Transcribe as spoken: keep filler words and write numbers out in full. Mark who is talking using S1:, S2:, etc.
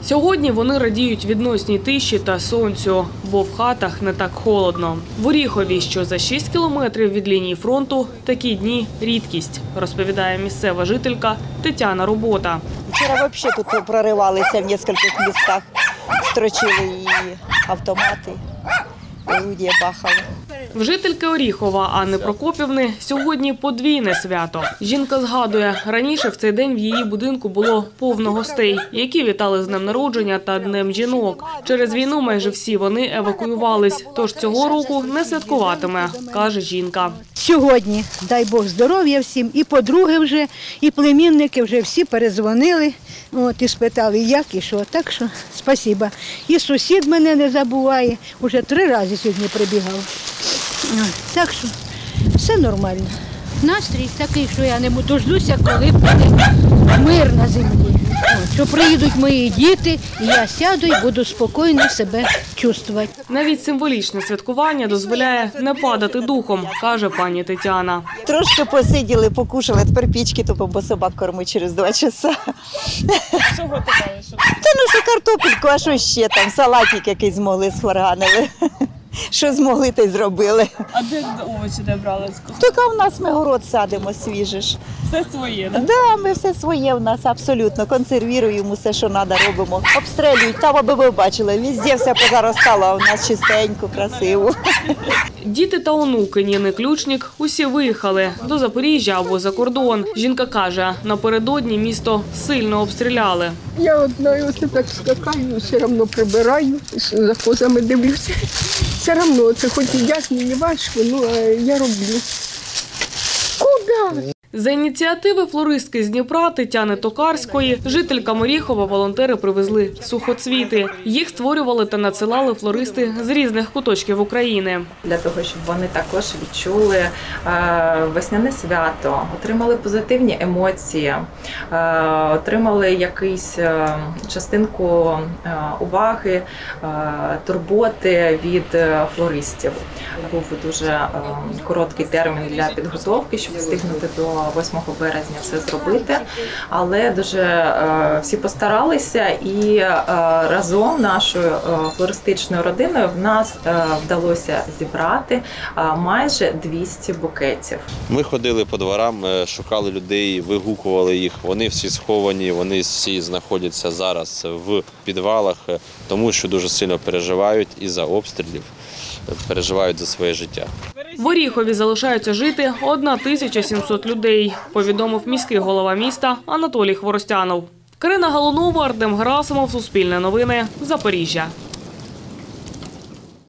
S1: Сьогодні вони радіють відносній тиші та сонцю, бо в хатах не так холодно. В Оріхові, що за шість кілометрів від лінії фронту, такі дні – рідкість, розповідає місцева жителька Тетяна Робота.
S2: Вчора взагалі тут проривалися в кількох містах, строчили і автомати, люди бахали.
S1: В жительки Оріхова Анни Прокопівни сьогодні подвійне свято. Жінка згадує, раніше в цей день в її будинку було повно гостей, які вітали з днем народження та Днем жінок. Через війну майже всі вони евакуювались, тож цього року не святкуватиме, каже жінка.
S3: Сьогодні, дай Бог здоров'я всім, і подруги вже, і племінники вже всі передзвонили, от, і спитали, як і що. Так що, спасибо. І сусід мене не забуває, вже три рази сьогодні прибігав. Так що, все нормально. Настрій такий, що я не дождуся, коли буде мир на землі. От, що приїдуть мої діти, і я сяду і буду спокійно себе чувствувати.
S1: Навіть символічне святкування дозволяє не падати духом, каже пані Тетяна.
S2: Трошки посиділи, покушали, тепер пічки тупо, бо собак кормить через два часа.
S4: Що готували?
S2: Та ну що картопельку, а що ще там, салатик якийсь змогли, схварганили. Що змогли, те й зробили.
S4: А де овочі де брали?
S2: Тільки в нас ми город садимо свіже ж.
S4: Все своє, так?
S2: Да, ми все своє в нас абсолютно. Консервуємо все, що треба, робимо. Обстрілюють, там, аби ви бачили, везде все позаростало, а у нас чистенько, красиво.
S1: Діти та онуки Ніни Ключник усі виїхали до Запоріжжя або за кордон. Жінка каже, напередодні місто сильно обстріляли.
S5: Я одна ось так скакаю, все одно прибираю, за козами дивлюся. Все одно, це хоч і як мені важко, ну я роблю. Куди?
S1: За ініціативи флористки з Дніпра Тетяни Токарської жителькам Оріхова волонтери привезли сухоцвіти. Їх створювали та надсилали флористи з різних куточків України.
S6: Для того, щоб вони також відчули весняне свято, отримали позитивні емоції, отримали якусь частинку уваги, турботи від флористів. Був дуже короткий термін для підготовки, щоб встигнути до восьмого березня все зробити, але дуже е, всі постаралися і е, разом нашою е, флористичною родиною в нас е, вдалося зібрати е, майже двісті букетів.
S7: Ми ходили по дворам, шукали людей, вигукували їх. Вони всі сховані, вони всі знаходяться зараз в підвалах, тому що дуже сильно переживають із-за обстрілів, переживають за своє життя.
S1: В Оріхові залишаються жити тисяча сімсот людей, повідомив міський голова міста Анатолій Хворостянов. Карина Галунова, Артем Герасимов, Суспільне новини, Запоріжжя.